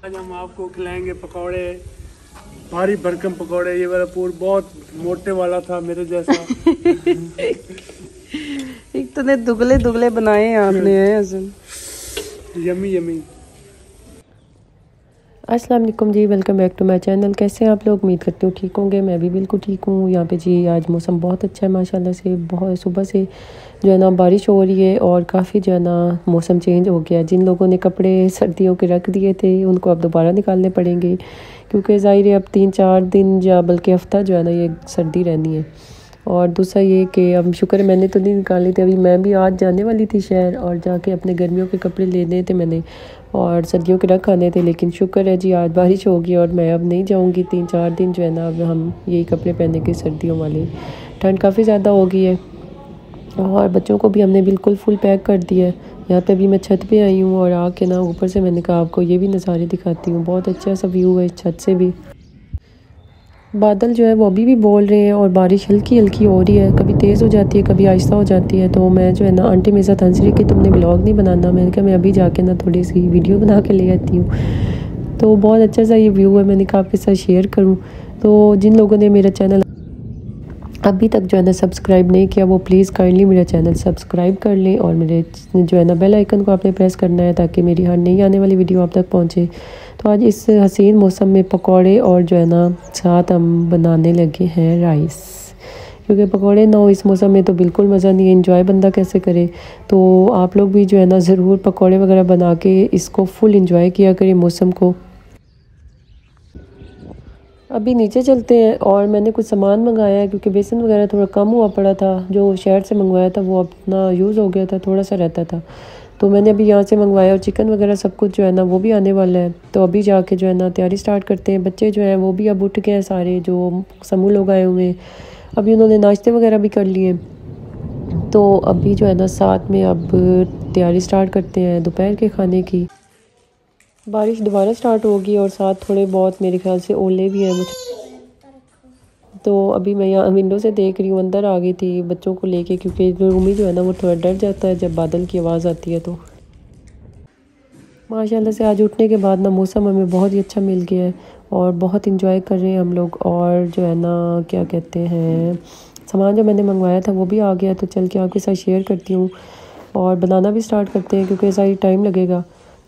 आज हम आपको खिलाएंगे पकौड़े, भारी भरकम पकौड़े। ये वाला पूर बहुत मोटे वाला था मेरे जैसा। एक तो ने दुगले दुगले बनाए हैं आपने हैं। Yummy yummy. अस्सलाम वालेकुम जी, welcome back to my channel. कैसे हैं आप लोग? उम्मीद करती हूँ ठीक होंगे। मैं भी बिल्कुल ठीक हूँ। यहाँ पे जी आज मौसम बहुत अच्छा है माशाल्लाह से। बहुत सुबह से जो है ना बारिश हो रही है और काफ़ी जो है ना मौसम चेंज हो गया। जिन लोगों ने कपड़े सर्दियों के रख दिए थे उनको अब दोबारा निकालने पड़ेंगे, क्योंकि ज़ाहिर है अब 3-4 दिन या बल्कि हफ़्ता जो है ना ये सर्दी रहनी है। और दूसरा ये कि अब शुक्र है मैंने तो नहीं निकाले थे। अभी मैं भी आज जाने वाली थी शहर और जाके अपने गर्मियों के कपड़े लेने थे मैंने, और सर्दियों के रख आने थे। लेकिन शुक्र है जी आज बारिश होगी और मैं अब नहीं जाऊंगी। 3-4 दिन जो है ना अब हम यही कपड़े पहनेंगे सर्दियों वाले। ठंड काफ़ी ज़्यादा हो गई है और बच्चों को भी हमने बिल्कुल फुल पैक कर दिया है। यहाँ पे अभी मैं छत पे आई हूँ और आके ना ऊपर से मैंने कहा आपको ये भी नज़ारे दिखाती हूँ। बहुत अच्छा सा व्यू है इस छत से भी। बादल जो है वो अभी भी बोल रहे हैं और बारिश हल्की हल्की हो रही है, कभी तेज़ हो जाती है कभी आहिस्ता हो जाती है। तो मैं जो है ना आंटी मेरे साथ हंस रही कि तुमने व्लॉग नहीं बनाना। मैंने कहा मैं अभी जाके ना थोड़ी सी वीडियो बना के ले आती हूँ। तो बहुत अच्छा सा ये व्यू है, मैंने कहा आपके साथ शेयर करूँ। तो जिन लोगों ने मेरा चैनल अभी तक जो है ना सब्सक्राइब नहीं किया वो प्लीज़ काइंडली मेरा चैनल सब्सक्राइब कर लें और मेरे जो है ना बेल आइकन को आपने प्रेस करना है ताकि मेरी हर नई आने वाली वीडियो आप तक पहुंचे। तो आज इस हसीन मौसम में पकौड़े और जो है ना साथ हम बनाने लगे हैं राइस, क्योंकि पकौड़े ना हो इस मौसम में तो बिल्कुल मज़ा नहीं है। इंजॉय बंदा कैसे करे? तो आप लोग भी जो है ना ज़रूर पकौड़े वगैरह बना के इसको फुल इंजॉय किया करें मौसम को। अभी नीचे चलते हैं और मैंने कुछ सामान मंगाया है क्योंकि बेसन वगैरह थोड़ा कम हुआ पड़ा था। जो शहर से मंगवाया था वो अपना यूज़ हो गया था, थोड़ा सा रहता था। तो मैंने अभी यहाँ से मंगवाया और चिकन वगैरह सब कुछ जो है ना वो भी आने वाला है। तो अभी जाके जो है ना तैयारी स्टार्ट करते हैं। बच्चे जो हैं वो भी अब उठ गए हैं सारे, जो समूह लोग आए हुए हैं। अभी उन्होंने नाश्ते वगैरह भी कर लिए। तो अभी जो है ना साथ में अब तैयारी स्टार्ट करते हैं दोपहर के खाने की। बारिश दोबारा स्टार्ट होगी और साथ थोड़े बहुत मेरे ख्याल से ओले भी हैं मुझे। तो अभी मैं यहाँ विंडो से देख रही हूँ, अंदर आ गई थी बच्चों को लेके, क्योंकि रूमी जो है ना वो थोड़ा डर जाता है जब बादल की आवाज़ आती है। तो माशाल्लाह से आज उठने के बाद ना मौसम हमें बहुत ही अच्छा मिल गया है और बहुत इंजॉय कर रहे हैं हम लोग। और जो है ना क्या कहते हैं, सामान जो मैंने मंगवाया था वो भी आ गया। तो चल के आपके साथ शेयर करती हूँ और बनाना भी स्टार्ट करते हैं क्योंकि ऐसा ही टाइम लगेगा।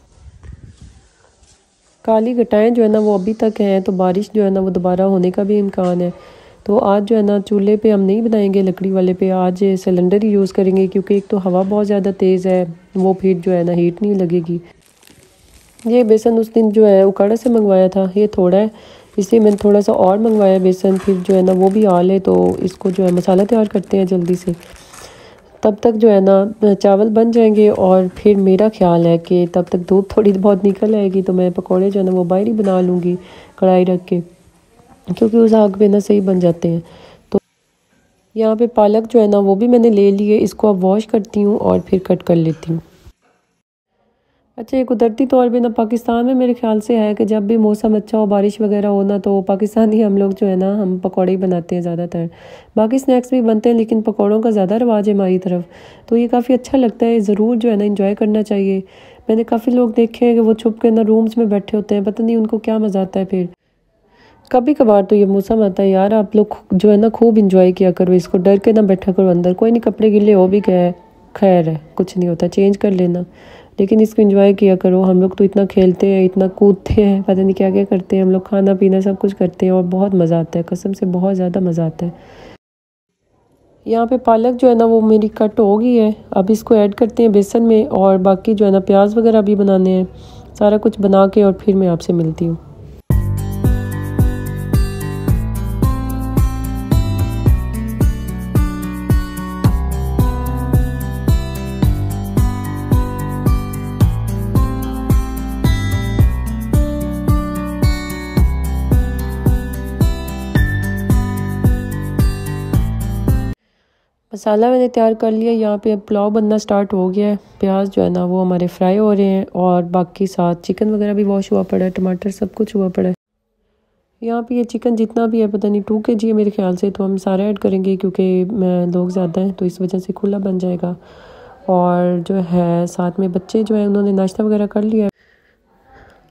काली घटाएं जो है ना वो अभी तक हैं, तो बारिश जो है ना वो दोबारा होने का भी इम्कान है। तो आज जो है ना चूल्हे पे हम नहीं बनाएंगे लकड़ी वाले पे, आज सिलेंडर ही यूज़ करेंगे क्योंकि एक तो हवा बहुत ज़्यादा तेज़ है, वो फिर जो है ना हीट नहीं लगेगी। ये बेसन उस दिन जो है उकाड़ा से मंगवाया था, ये थोड़ा है इसलिए मैंने थोड़ा सा और मंगवाया बेसन। फिर जो है ना वो भी आल है तो इसको जो है मसाला तैयार करते हैं जल्दी से। तब तक जो है ना चावल बन जाएंगे और फिर मेरा ख्याल है कि तब तक धूप थोड़ी बहुत निकल आएगी तो मैं पकौड़े जो है ना वो बाहर ही बना लूँगी कढ़ाई रख के, क्योंकि उस आग पे ना सही बन जाते हैं। तो यहाँ पे पालक जो है ना वो भी मैंने ले लिए, इसको अब वॉश करती हूँ और फिर कट कर लेती हूँ। अच्छा, ये कुदरती तौर पे ना पाकिस्तान में मेरे ख्याल से है कि जब भी मौसम अच्छा हो बारिश वगैरह हो ना तो पाकिस्तानी हम लोग जो है ना हम पकौड़े ही बनाते हैं ज़्यादातर। बाकी स्नैक्स भी बनते हैं लेकिन पकौड़ों का ज़्यादा रवाज है हमारी तरफ। तो ये काफ़ी अच्छा लगता है, ज़रूर जो है ना इंजॉय करना चाहिए। मैंने काफ़ी लोग देखे हैं कि वो छुप के ना रूम्स में बैठे होते हैं, पता नहीं उनको क्या मज़ा आता है। फिर कभी कभार तो ये मौसम आता है यार, आप लोग जो है ना खूब इंजॉय किया करो इसको, डर के ना बैठा करो अंदर। कोई नहीं, कपड़े गिले हो भी गए खैर है, कुछ नहीं होता, चेंज कर लेना, लेकिन इसको एंजॉय किया करो। हम लोग तो इतना खेलते हैं, इतना कूदते हैं, पता नहीं क्या क्या करते हैं हम लोग, खाना पीना सब कुछ करते हैं और बहुत मज़ा आता है, कसम से बहुत ज़्यादा मज़ा आता है। यहाँ पे पालक जो है ना वो मेरी कट हो गई है। अब इसको ऐड करते हैं बेसन में और बाकी जो है ना प्याज वगैरह भी बनाने हैं। सारा कुछ बना के और फिर मैं आपसे मिलती हूँ। मसाला मैंने तैयार कर लिया। यहाँ पे पुलाव बनना स्टार्ट हो गया है। प्याज जो है ना वो हमारे फ्राई हो रहे हैं और बाकी साथ चिकन वगैरह भी वॉश हुआ पड़ा है, टमाटर सब कुछ हुआ पड़ा है। यहाँ पे ये चिकन जितना भी है पता नहीं 2 kg है मेरे ख्याल से, तो हम सारा ऐड करेंगे क्योंकि लोग ज़्यादा हैं तो इस वजह से खुला बन जाएगा। और जो है साथ में बच्चे जो है उन्होंने नाश्ता वगैरह कर लिया है।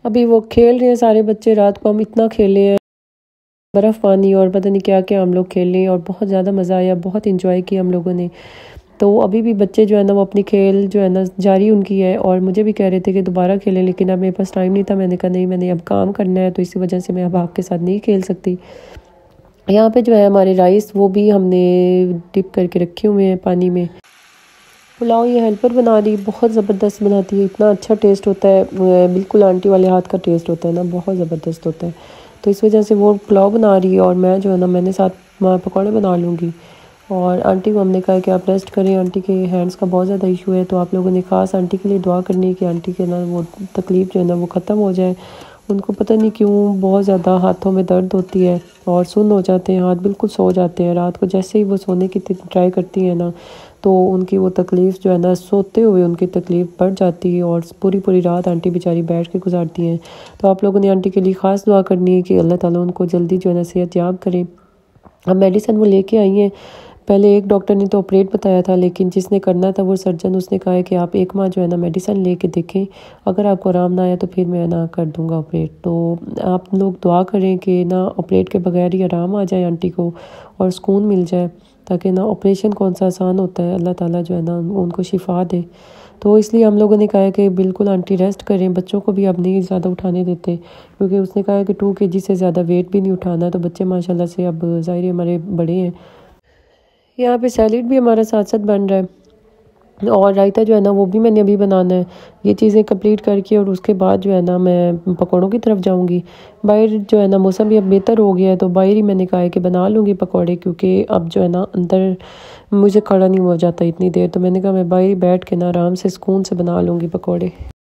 अभी वो खेल रहे हैं सारे बच्चे। रात को हम इतना खेले हैं, बर्फ़ पानी और पता नहीं क्या क्या हम लोग खेले और बहुत ज़्यादा मज़ा आया, बहुत इंजॉय किया हम लोगों ने। तो अभी भी बच्चे जो है ना वो अपनी खेल जो है ना जारी उनकी है और मुझे भी कह रहे थे कि दोबारा खेलें, लेकिन अब मेरे पास टाइम नहीं था। मैंने कहा नहीं, मैंने अब काम करना है, तो इसी वजह से मैं अब आपके साथ नहीं खेल सकती। यहाँ पे जो है हमारे राइस वो भी हमने डिप करके रखे हुए हैं पानी में। पुलाव ये हेल्पर बना रही, बहुत ज़बरदस्त बनाती है, इतना अच्छा टेस्ट होता है, बिल्कुल आंटी वाले हाथ का टेस्ट होता है ना, बहुत ज़बरदस्त होता है। तो इस वजह से वो पुलाव बना रही है और मैं जो है ना मैंने साथ पकौड़े बना लूँगी। और आंटी को हमने कहा कि आप रेस्ट करें, आंटी के हैंड्स का बहुत ज़्यादा इशू है, तो आप लोगों ने ख़ास आंटी के लिए दुआ करनी है कि आंटी के ना वो तकलीफ़ जो है ना वो ख़त्म हो जाए। उनको पता नहीं क्यों बहुत ज़्यादा हाथों में दर्द होती है और सुन्न हो जाते हैं हाथ, बिल्कुल सो जाते हैं। रात को जैसे ही वो सोने की ट्राई करती हैं ना तो उनकी वो तकलीफ़ जो है ना सोते हुए उनकी तकलीफ़ बढ़ जाती है और पूरी पूरी रात आंटी बेचारी बैठ के गुजारती हैं। तो आप लोगों ने आंटी के लिए ख़ास दुआ करनी है कि अल्लाह ताला उनको जल्दी जो है ना सेहत याब करें। अब मेडिसिन वो लेके आई हैं। पहले एक डॉक्टर ने तो ऑपरेट बताया था, लेकिन जिसने करना था वो सर्जन, उसने कहा है कि आप 1 माह जो है ना मेडिसिन लेके देखें, अगर आपको आराम ना आया तो फिर मैं ना कर दूंगा ऑपरेट। तो आप लोग दुआ करें कि ना ऑपरेट के बगैर ही आराम आ जाए आंटी को और सुकून मिल जाए, ताकि ना ऑपरेशन कौन सा आसान होता है, अल्लाह ताला जो है ना उनको शिफा दे। तो इसलिए हम लोगों ने कहा है कि बिल्कुल आंटी रेस्ट करें। बच्चों को भी अब नहीं ज़्यादा उठाने देते, क्योंकि उसने कहा है कि 2 kg से ज़्यादा वेट भी नहीं उठाना। तो बच्चे माशाल्लाह से अब ज़ाहिर हमारे बड़े हैं। यहाँ पे सैलेड भी हमारा साथ साथ बन रहा है और रायता जो है ना वो भी मैंने अभी बनाना है। ये चीज़ें कंप्लीट करके और उसके बाद जो है ना मैं पकौड़ों की तरफ जाऊंगी। बाहर जो है ना मौसम भी अब बेहतर हो गया है, तो बाहर ही मैंने कहा है कि बना लूँगी पकौड़े, क्योंकि अब जो है ना अंदर मुझे खड़ा नहीं हो जाता इतनी देर। तो मैंने कहा मैं बाहर ही बैठ के ना आराम से सुकून से बना लूँगी पकौड़े।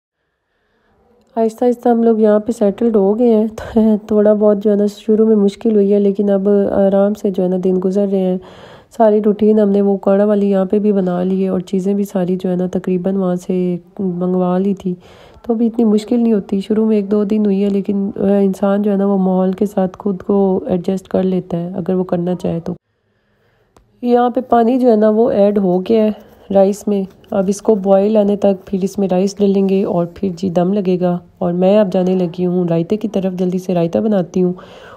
आहिस्ता आहिस्ता हम लोग यहाँ पे सेटल्ड हो गए हैं। थोड़ा बहुत जो है ना शुरू में मुश्किल हुई है, लेकिन अब आराम से जो है ना दिन गुजर रहे हैं। सारी रूटीन हमने वो काढ़ा वाली यहाँ पे भी बना ली है और चीज़ें भी सारी जो है ना तकरीबन वहाँ से मंगवा ली थी, तो अभी इतनी मुश्किल नहीं होती। शुरू में 1-2 दिन हुई है, लेकिन इंसान जो है ना वो माहौल के साथ खुद को एडजस्ट कर लेता है अगर वो करना चाहे तो। यहाँ पे पानी जो है ना वो ऐड हो गया है राइस में। अब इसको बॉईल आने तक फिर इसमें राइस डालेंगे और फिर जी दम लगेगा। और मैं अब जाने लगी हूँ रायते की तरफ, जल्दी से रायता बनाती हूँ।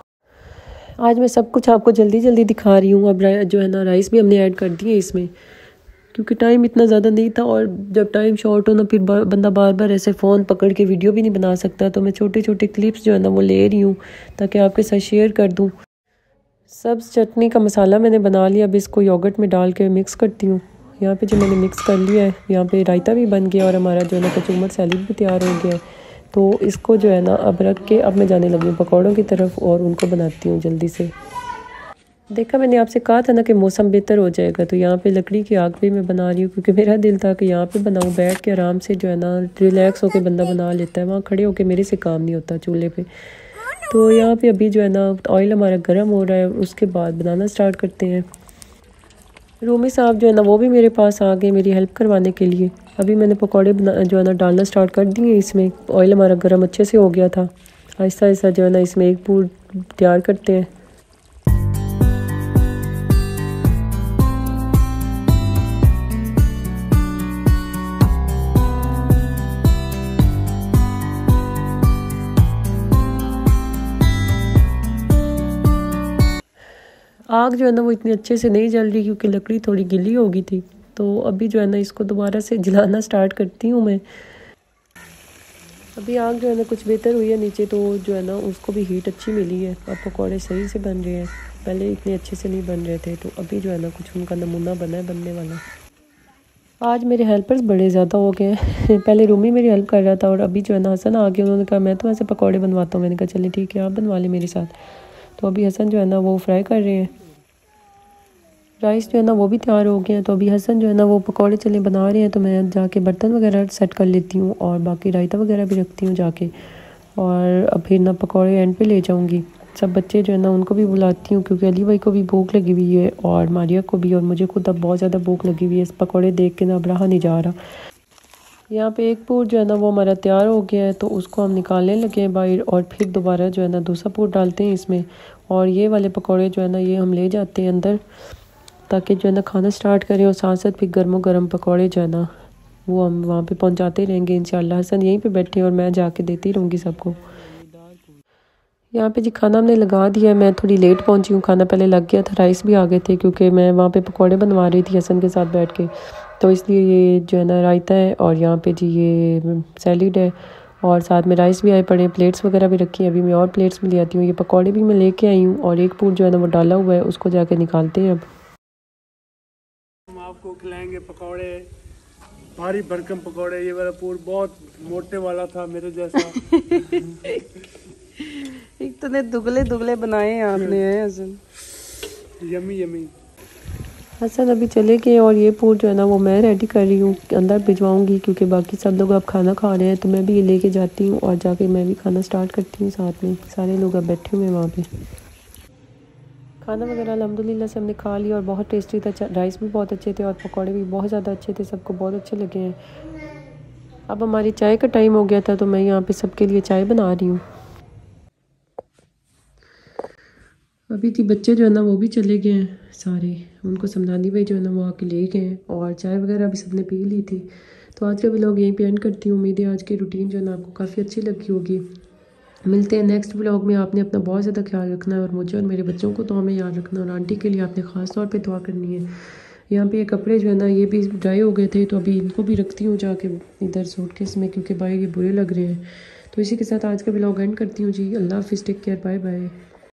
आज मैं सब कुछ आपको जल्दी जल्दी दिखा रही हूँ। अब जो है ना राइस भी हमने ऐड कर दिए इसमें, क्योंकि टाइम इतना ज़्यादा नहीं था और जब टाइम शॉर्ट हो ना फिर बंदा बार बार ऐसे फ़ोन पकड़ के वीडियो भी नहीं बना सकता। तो मैं छोटे छोटे क्लिप्स जो है ना वो ले रही हूँ ताकि आपके साथ शेयर कर दूँ। सब्ज़ चटनी का मसाला मैंने बना लिया, अब इसको योगर्ट में डाल के मिक्स करती हूँ। यहाँ पे जो मैंने मिक्स कर लिया है, यहाँ पे रायता भी बन गया और हमारा जो है ना कचूमर सैलेड भी तैयार हो गया है। तो इसको जो है ना अब रख के अब मैं जाने लगी हूँ पकौड़ों की तरफ और उनको बनाती हूँ जल्दी से। देखा, मैंने आपसे कहा था ना कि मौसम बेहतर हो जाएगा, तो यहाँ पे लकड़ी की आग भी मैं बना रही हूँ, क्योंकि मेरा दिल था कि यहाँ पे बनाऊँ, बैठ के आराम से जो है ना रिलैक्स होकर बंदा बना लेता है। वहाँ खड़े होकर मेरे से काम नहीं होता चूल्हे पे। तो यहाँ पे अभी जो है ना ऑयल हमारा गर्म हो रहा है, उसके बाद बनाना स्टार्ट करते हैं। रूमी साहब जो है ना वो भी मेरे पास आ गए मेरी हेल्प करवाने के लिए। अभी मैंने पकौड़े जो है ना डालना स्टार्ट कर दिए इसमें। ऑयल हमारा गर्म अच्छे से हो गया था। आहिस्ता आहिस्ता जो है ना इसमें एक पूर तैयार करते हैं। आग जो है ना वो इतनी अच्छे से नहीं जल रही, क्योंकि लकड़ी थोड़ी गीली हो गई थी। तो अभी जो है ना इसको दोबारा से जलाना स्टार्ट करती हूँ मैं। अभी आग जो है ना कुछ बेहतर हुई है नीचे, तो जो है ना उसको भी हीट अच्छी मिली है। अब पकौड़े सही से बन रहे हैं, पहले इतने अच्छे से नहीं बन रहे थे। तो अभी जो है ना कुछ उनका नमूना बना है बनने वाला। आज मेरे हेल्पर्स बड़े ज़्यादा हो गए हैं। पहले रूमी मेरी हेल्प कर रहा था और अभी जो है ना हसन आ गया। उन्होंने कहा मैं तो ऐसे पकौड़े बनवाता हूँ। मैंने कहा चलिए ठीक है, आप बनवा लें मेरे साथ। तो अभी हसन जो है ना वो फ्राई कर रहे हैं। राइस जो है ना वो भी तैयार हो गए हैं। तो अभी हसन जो है ना वो पकौड़े चले बना रहे हैं, तो मैं जाके बर्तन वगैरह सेट कर लेती हूँ और बाकी रायता वगैरह भी रखती हूँ जाके। और अब फिर ना पकौड़े एंड पे ले जाऊँगी। सब बच्चे जो है ना उनको भी बुलाती हूँ, क्योंकि अली भाई को भी भूख लगी हुई है और मारिया को भी, और मुझे खुद अब बहुत ज़्यादा भूख लगी हुई है। इस पकौड़े देख के ना अब रहा नहीं जा रहा। यहाँ पे एक पूर जो है ना वो हमारा तैयार हो गया है, तो उसको हम निकालने लगे हैं बाहर और फिर दोबारा जो है ना दूसरा पूर डालते हैं इसमें। और ये वाले पकौड़े जो है ना ये हम ले जाते हैं अंदर, ताकि जो है ना खाना स्टार्ट करें और साथ साथ फिर गर्मो गर्म पकौड़े जो है ना वो हम वहाँ पे पहुँचाते रहेंगे इंशाल्लाह। हसन यहीं पे बैठे हैं और मैं जाके देती रहूँगी सबको। यहाँ पे जी खाना हमने लगा दिया है। मैं थोड़ी लेट पहुँची हूँ, खाना पहले लग गया था, राइस भी आ गए थे क्योंकि मैं वहाँ पे पकौड़े बनवा रही थी हसन के साथ बैठ के, तो इसलिए ये जो है ना रायता है और यहाँ पे जी ये सैलिड है और साथ में राइस भी आए पड़े, प्लेट्स वगैरह भी रखी हैं। अभी मैं और प्लेट्स में ले आती हूँ। ये पकौड़े भी मैं लेके आई हूँ और एक पूर जो है ना वो डाला हुआ है, उसको जाके निकालते हैं अब। हम आपको खिलाएंगे पकौड़े, भारी भरकम पकौड़े। ये वाला पूर बहुत मोटे वाला था मेरे जैसा। एक तो ने दुगले दुगले बनाए हैं आपने हैं हसन। Yummy yummy. हसन अभी चले गए और ये पूर जो है ना वो मैं रेडी कर रही हूँ, अंदर भिजवाऊंगी क्योंकि बाकी सब लोग अब खाना खा रहे हैं, तो मैं भी ये लेके जाती हूँ और जाके मैं भी खाना स्टार्ट करती हूँ साथ में। सारे लोग अब बैठे हुए हैं वहाँ पे। खाना वगैरह अल्हम्दुलिल्लाह से हमने खा लिया और बहुत टेस्टी था। राइस भी बहुत अच्छे थे और पकौड़े भी बहुत ज़्यादा अच्छे थे, सबको बहुत अच्छे लगे हैं। अब हमारी चाय का टाइम हो गया था तो मैं यहाँ पे सबके लिए चाय बना रही हूँ। अभी थी बच्चे जो है ना वो भी चले गए हैं सारे, उनको समझानी भाई जो है ना वो आके ले गए हैं और चाय वगैरह भी सबने पी ली थी। तो आज का व्लॉग यहीं पे एंड करती हूँ। उम्मीद है आज की रूटीन जो है ना आपको काफ़ी अच्छी लगी होगी। मिलते हैं नेक्स्ट व्लॉग में। आपने अपना बहुत ज़्यादा ख्याल रखना है और मुझे और मेरे बच्चों को तो हमें याद रखना, और आंटी के लिए आपने ख़ास तौर पे दुआ करनी है। यहाँ पे ये कपड़े जो है ना ये भी ड्राई हो गए थे, तो अभी इनको भी रखती हूँ जाके इधर सूटकेस में क्योंकि भाई ये बुरे लग रहे हैं। तो इसी के साथ आज का व्लॉग एंड करती हूँ जी। अल्लाह हाफिज़, टेक केयर, बाय बाय।